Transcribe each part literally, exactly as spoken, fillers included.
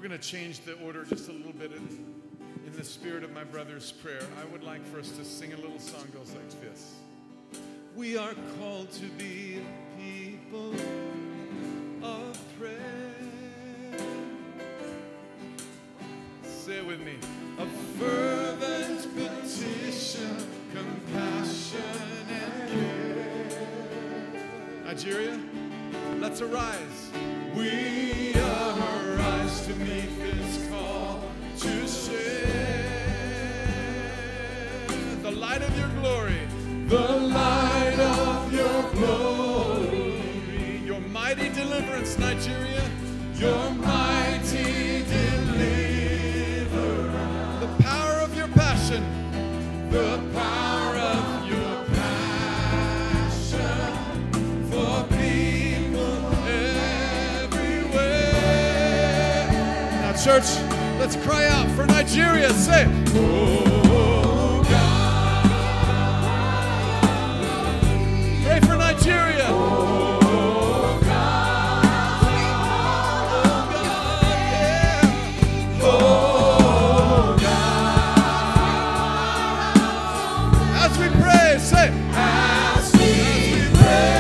We're going to change the order just a little bit in, in the spirit of my brother's prayer. I would like for us to sing a little song that goes like this. We are called to be a people of prayer. Say it with me. A fervent petition, compassion, and care. Nigeria, let's arise. We arise to meet this call to share the light of your glory, the light of your glory, your mighty deliverance, Nigeria, your mighty deliverance, the power of your passion, the power of your passion for people everywhere. Now, church, let's cry out for Nigeria. Say, oh God. Pray for Nigeria. Oh God. Oh God, yeah. Oh God. As we pray, say, as we pray.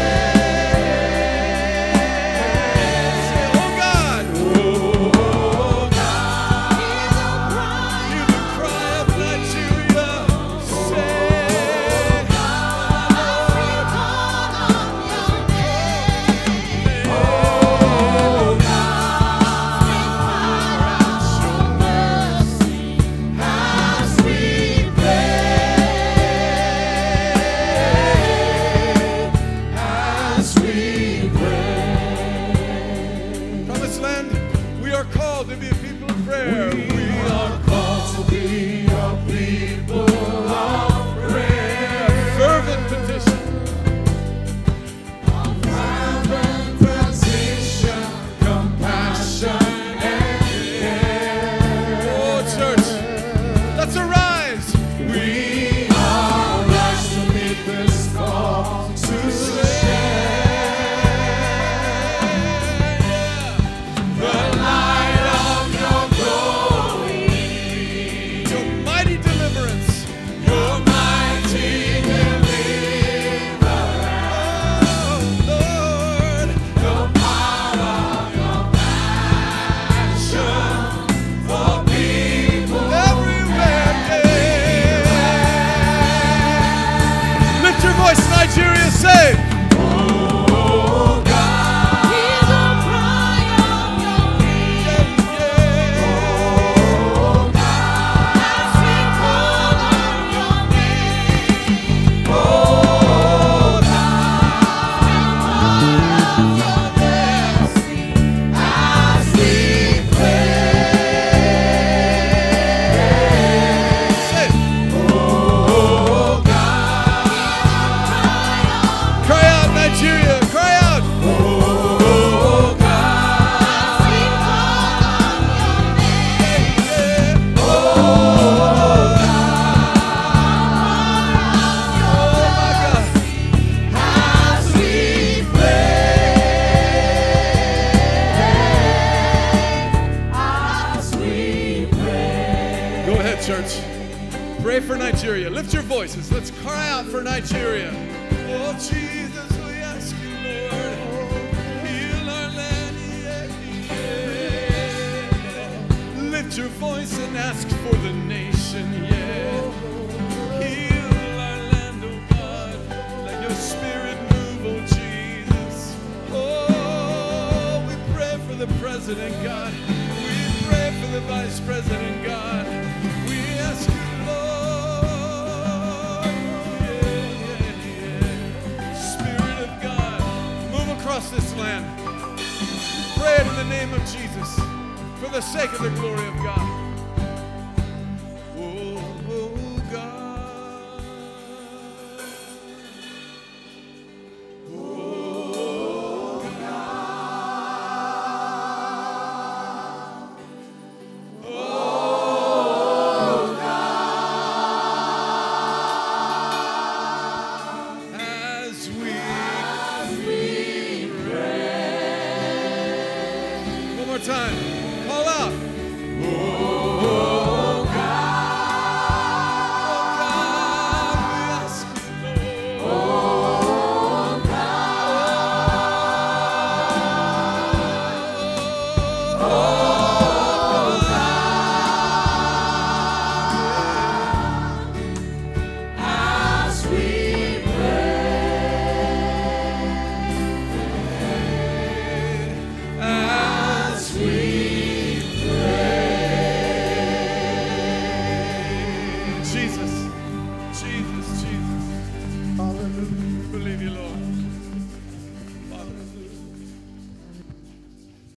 Nigeria, say, oh God, hear the cry of your people. Yeah, yeah. Oh God, as we call on your name. Oh God, as we call on your mercy, as we pray. Say, oh Nigeria, cry out. Oh God, as we call on your name. Yeah. Oh God, as we pray, as we pray. Go ahead, church. Pray for Nigeria. Lift your voices. Let's cry out for Nigeria. Oh Jesus, we ask you, Lord, heal our land, yeah, yeah. Lift your voice and ask for the nation, yeah. Heal our land, oh God. Let your spirit move, oh Jesus. Oh, we pray for the president, God. We pray for the vice president, God. We ask you, across this land. Pray it in the name of Jesus for the sake of the glory of God. Oh, oh God. Oh God. Oh God. As we time.